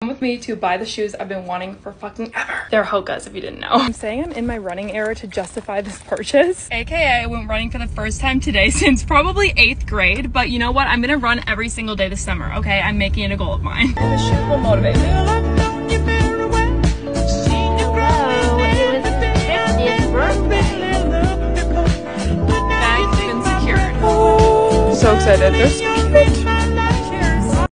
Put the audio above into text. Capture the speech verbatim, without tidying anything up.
with me to buy the shoes I've been wanting for fucking ever. They're hokas, if you didn't know. I'm saying I'm in my running era to justify this purchase. A K A I went running for the first time today since probably eighth grade, but you know what? I'm gonna run every single day this summer, okay? I'm making it a goal of mine. The shoes will motivate me. So excited, they're so cute.